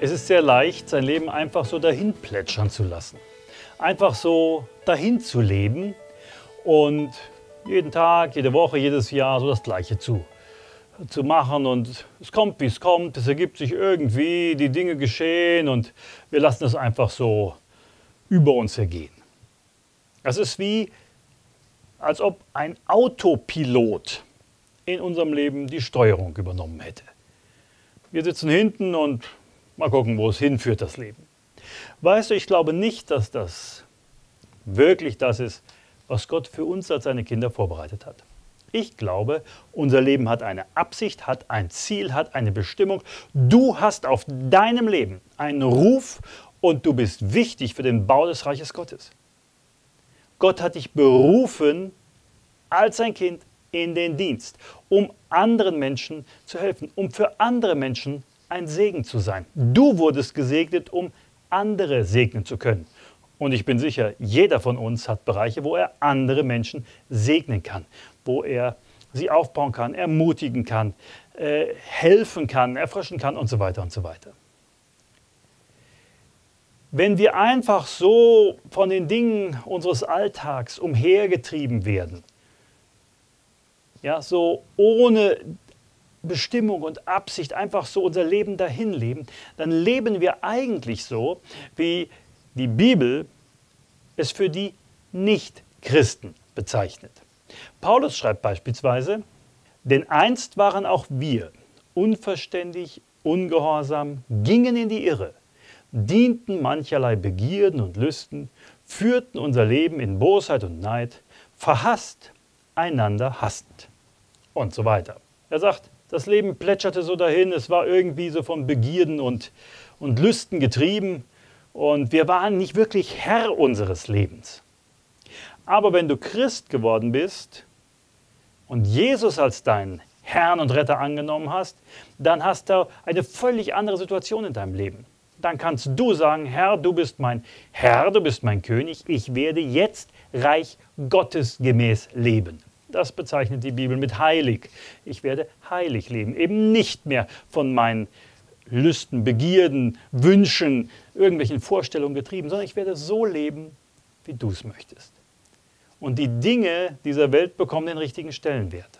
Es ist sehr leicht, sein Leben einfach so dahin plätschern zu lassen. Einfach so dahin zu leben und jeden Tag, jede Woche, jedes Jahr so das Gleiche zu machen. Und es kommt, wie es kommt, es ergibt sich irgendwie, die Dinge geschehen und wir lassen es einfach so über uns ergehen. Es ist wie, als ob ein Autopilot in unserem Leben die Steuerung übernommen hätte. Wir sitzen hinten und mal gucken, wo es hinführt, das Leben. Weißt du, ich glaube nicht, dass das wirklich das ist, was Gott für uns als seine Kinder vorbereitet hat. Ich glaube, unser Leben hat eine Absicht, hat ein Ziel, hat eine Bestimmung. Du hast auf deinem Leben einen Ruf und du bist wichtig für den Bau des Reiches Gottes. Gott hat dich berufen als sein Kind in den Dienst, um anderen Menschen zu helfen, um für andere Menschen ein Segen zu sein. Du wurdest gesegnet, um andere segnen zu können. Und ich bin sicher, jeder von uns hat Bereiche, wo er andere Menschen segnen kann, wo er sie aufbauen kann, ermutigen kann, helfen kann, erfrischen kann und so weiter und so weiter. Wenn wir einfach so von den Dingen unseres Alltags umhergetrieben werden, ja, so ohne Bestimmung und Absicht einfach so unser Leben dahin leben, dann leben wir eigentlich so, wie die Bibel es für die Nicht-Christen bezeichnet. Paulus schreibt beispielsweise: Denn einst waren auch wir unverständig, ungehorsam, gingen in die Irre, dienten mancherlei Begierden und Lüsten, führten unser Leben in Bosheit und Neid, verhasst, einander hassend und so weiter. Er sagt, das Leben plätscherte so dahin, es war irgendwie so von Begierden und Lüsten getrieben und wir waren nicht wirklich Herr unseres Lebens. Aber wenn du Christ geworden bist und Jesus als deinen Herrn und Retter angenommen hast, dann hast du eine völlig andere Situation in deinem Leben. Dann kannst du sagen, Herr, du bist mein Herr, du bist mein König, ich werde jetzt Reich Gottes gemäß leben. Das bezeichnet die Bibel mit heilig. Ich werde heilig leben, eben nicht mehr von meinen Lüsten, Begierden, Wünschen, irgendwelchen Vorstellungen getrieben, sondern ich werde so leben, wie du es möchtest. Und die Dinge dieser Welt bekommen den richtigen Stellenwert.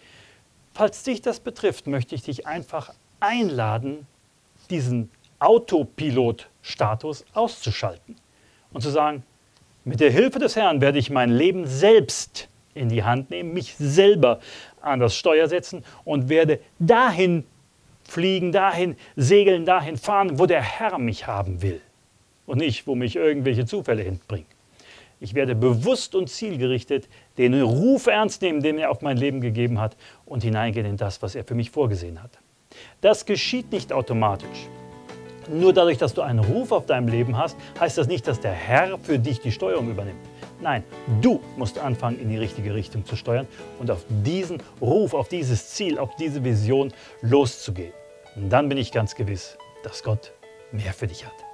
Falls dich das betrifft, möchte ich dich einfach einladen, diesen Autopilot-Status auszuschalten und zu sagen, mit der Hilfe des Herrn werde ich mein Leben selbst in die Hand nehmen, mich selber an das Steuer setzen und werde dahin fliegen, dahin segeln, dahin fahren, wo der Herr mich haben will und nicht, wo mich irgendwelche Zufälle hinbringen. Ich werde bewusst und zielgerichtet den Ruf ernst nehmen, den er auf mein Leben gegeben hat und hineingehen in das, was er für mich vorgesehen hat. Das geschieht nicht automatisch. Nur dadurch, dass du einen Ruf auf deinem Leben hast, heißt das nicht, dass der Herr für dich die Steuerung übernimmt. Nein, du musst anfangen, in die richtige Richtung zu steuern und auf diesen Ruf, auf dieses Ziel, auf diese Vision loszugehen. Und dann bin ich ganz gewiss, dass Gott mehr für dich hat.